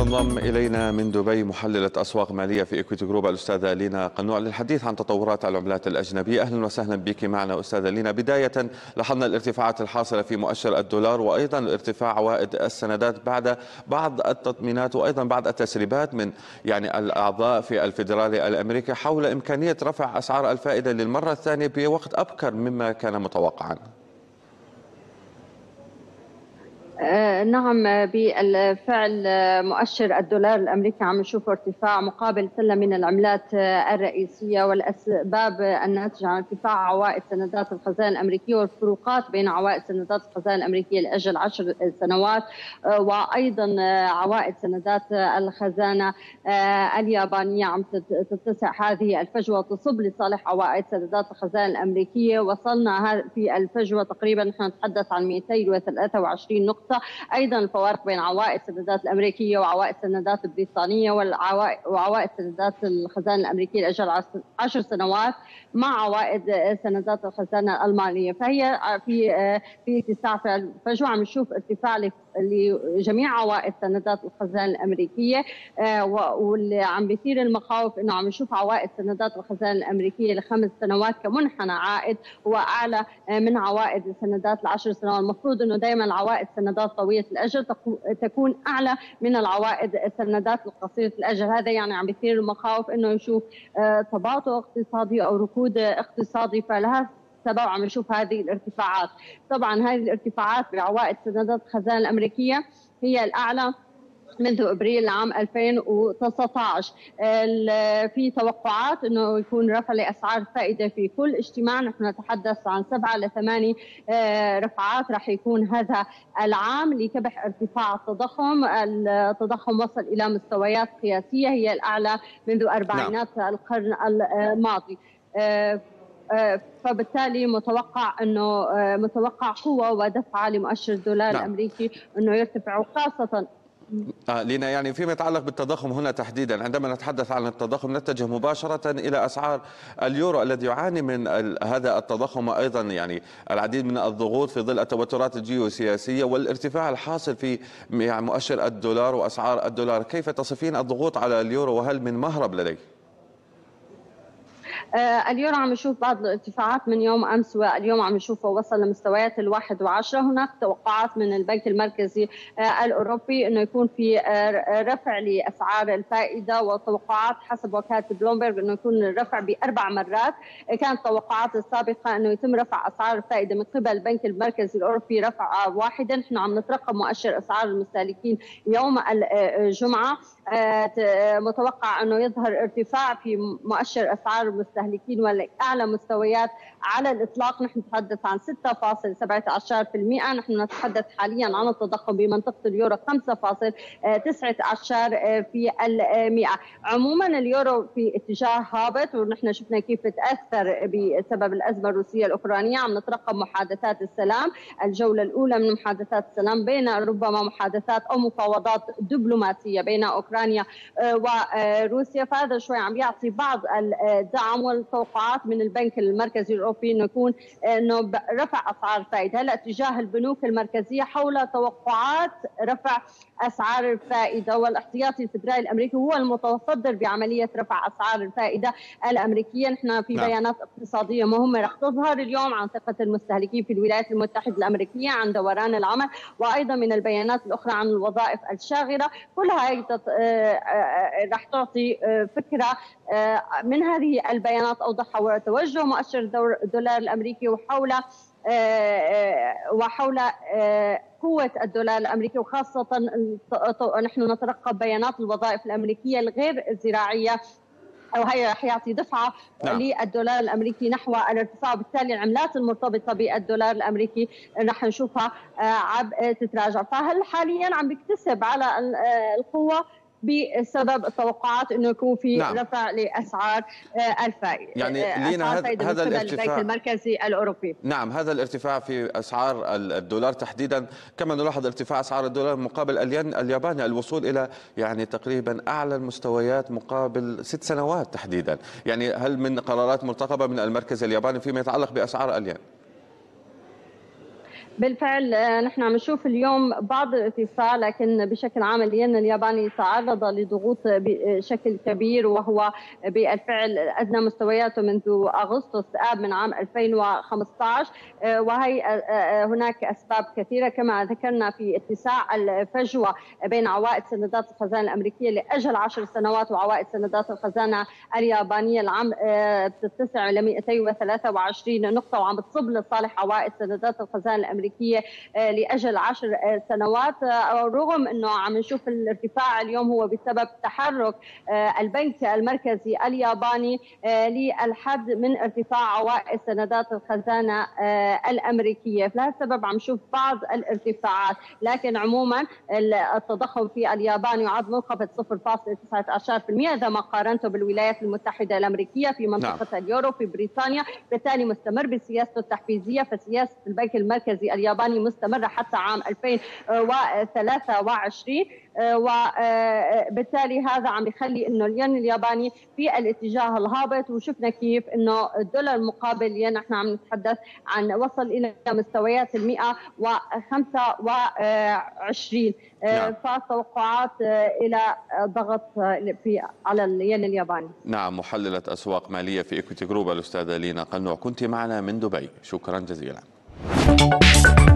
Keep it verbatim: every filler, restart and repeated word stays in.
تنضم إلينا من دبي محللة أسواق مالية في إكويتي جروب الأستاذة لينا قنوع للحديث عن تطورات العملات الأجنبية. أهلا وسهلا بك معنا أستاذة لينا. بداية لاحظنا الارتفاعات الحاصلة في مؤشر الدولار وأيضا ارتفاع عوائد السندات بعد بعض التطمينات وأيضا بعض التسريبات من يعني الأعضاء في الفيدرالي الأمريكي حول إمكانية رفع أسعار الفائدة للمرة الثانية بوقت أبكر مما كان متوقعا. آه نعم، بالفعل مؤشر الدولار الأمريكي عم نشوف ارتفاع مقابل سلة من العملات الرئيسية، والأسباب الناتجة عن ارتفاع عوائد سندات الخزانة الأمريكية والفروقات بين عوائد سندات الخزانة الأمريكية لأجل عشر سنوات آه وأيضا عوائد سندات الخزانة آه اليابانية عم تتسع هذه الفجوة تصب لصالح عوائد سندات الخزانة الأمريكية. وصلنا في الفجوة تقريبا نحن نتحدث عن مئتين وثلاثة وعشرين نقطة. أيضا الفوارق بين عوائد السندات الأمريكية وعوائد السندات البريطانية وعوائد سندات الخزانة الأمريكية لأجل عشر سنوات مع عوائد سندات الخزانة الألمانية، فهي في في اتساع في الفجوة. عم نشوف ارتفاع لجميع عوائد سندات الخزانة الأمريكية، واللي عم بيثير المخاوف إنه عم نشوف عوائد سندات الخزانة الأمريكية لخمس سنوات كمنحنى عائد هو أعلى من عوائد السندات العشر سنوات. المفروض إنه دائما عوائد سندات طويلة الأجل تكون أعلى من العوائد السندات القصيرة الأجل. هذا يعني عم بيثير المخاوف إنه يشوف تباطؤ اقتصادي أو ركود اقتصادي، فلها سبب عم نشوف هذه الارتفاعات. طبعا هذه الارتفاعات بعوائد سندات الخزانة الأمريكية هي الأعلى منذ ابريل عام ألفين وتسعة عشر. في توقعات انه يكون رفع لاسعار الفائده في كل اجتماع، نحن نتحدث عن سبعه لثماني رفعات راح يكون هذا العام لكبح ارتفاع التضخم. التضخم وصل الى مستويات قياسيه هي الاعلى منذ اربعينات نعم. القرن الماضي، فبالتالي متوقع انه متوقع قوه ودفعه لمؤشر الدولار نعم. الامريكي انه يرتفع، وخاصه آه لينا يعني فيما يتعلق بالتضخم هنا تحديدا. عندما نتحدث عن التضخم نتجه مباشرة إلى أسعار اليورو الذي يعاني من هذا التضخم، وأيضا يعني العديد من الضغوط في ظل التوترات الجيوسياسية والارتفاع الحاصل في يعني مؤشر الدولار وأسعار الدولار. كيف تصفين الضغوط على اليورو وهل من مهرب لديه؟ آه اليورو عم نشوف بعض الارتفاعات من يوم امس، واليوم عم نشوفه وصل لمستويات الواحد وعشرة. هناك توقعات من البنك المركزي آه الاوروبي انه يكون في آه رفع لاسعار الفائده، وتوقعات حسب وكاله بلومبرج انه يكون الرفع باربع مرات. آه كانت التوقعات السابقه انه يتم رفع اسعار الفائده من قبل البنك المركزي الاوروبي رفع واحدا. نحن عم نترقب مؤشر اسعار المستهلكين يوم الجمعه، آه متوقع انه يظهر ارتفاع في مؤشر اسعار المستهلكين والاعلى مستويات على الاطلاق. نحن نتحدث عن ستة فاصلة سبعة عشر بالمئة. نحن نتحدث حاليا عن التضخم بمنطقه اليورو خمسة فاصلة تسعة عشر في المئة. عموما اليورو في اتجاه هابط، ونحن شفنا كيف تاثر بسبب الازمه الروسيه الاوكرانيه. عم نترقب محادثات السلام، الجوله الاولى من محادثات السلام بين ربما محادثات او مفاوضات دبلوماسيه بين اوكرانيا وروسيا، فهذا شوي عم يعطي بعض الدعم والتوقعات من البنك المركزي الاوروبي انه يكون انه رفع اسعار الفائده. هلا اتجاه البنوك المركزيه حول توقعات رفع اسعار الفائده، والاحتياطي الفدرالي الامريكي هو المتصدر بعمليه رفع اسعار الفائده الامريكيه. نحن في نعم. بيانات اقتصاديه مهمه رح تظهر اليوم عن ثقه المستهلكين في الولايات المتحده الامريكيه، عن دوران العمل، وايضا من البيانات الاخرى عن الوظائف الشاغره. كلها هي رح تعطي فكره من هذه البيانات اوضح حول توجه مؤشر الدولار الامريكي وحول وحول قوة الدولار الأمريكي، وخاصة نحن نترقب بيانات الوظائف الأمريكية الغير الزراعية، أو هي رح يعطي دفعة نعم. للدولار الأمريكي نحو الارتفاع، وبالتالي العملات المرتبطة بالدولار الأمريكي رح نشوفها عم تتراجع. فهل حاليا عم بيكتسب على القوة بسبب التوقعات انه يكون في نعم. رفع لاسعار الفائده. يعني لينا هذا هذا الارتفاع البنك المركزي الاوروبي نعم هذا الارتفاع في اسعار الدولار تحديدا، كما نلاحظ ارتفاع اسعار الدولار مقابل الين الياباني، الوصول الى يعني تقريبا اعلى المستويات مقابل ست سنوات تحديدا. يعني هل من قرارات مرتقبه من المركز الياباني فيما يتعلق باسعار الين؟ بالفعل نحن عم نشوف اليوم بعض الارتفاع، لكن بشكل عام الين الياباني تعرض لضغوط بشكل كبير، وهو بالفعل أدنى مستوياته منذ أغسطس آب من عام ألفين وخمسة عشر، وهي هناك أسباب كثيرة كما ذكرنا في اتساع الفجوة بين عوائد سندات الخزانة الأمريكية لأجل عشر سنوات وعوائد سندات الخزانة اليابانية العام بتتسع ل مئتين وثلاثة وعشرين نقطة، وعم بتصب لصالح عوائد سندات الخزانة الأمريكية لأجل عشر سنوات. رغم أنه عم نشوف الارتفاع اليوم هو بسبب تحرك البنك المركزي الياباني للحد من ارتفاع عوائد سندات الخزانة الأمريكية، فلهذا السبب عم نشوف بعض الارتفاعات، لكن عموما التضخم في اليابان يعد منخفض صفر فاصلة تسعة عشر بالمئة إذا ما قارنته بالولايات المتحدة الأمريكية في منطقة نعم. اليورو في بريطانيا، بالتالي مستمر بسياسته التحفيزية، فسياسة البنك المركزي الياباني مستمرة حتى عام ألفين وثلاثة وعشرين، وبالتالي هذا عم يخلي انه الين الياباني في الاتجاه الهابط، وشفنا كيف انه الدولار مقابل الين نحن عم نتحدث عن وصل الى مستويات ال مئة وخمسة وعشرين. نعم. فالتوقعات الى ضغط في على الين الياباني. نعم، محللة اسواق مالية في إكويتي جروب الاستاذة لينا قنوع، كنت معنا من دبي، شكرا جزيلا.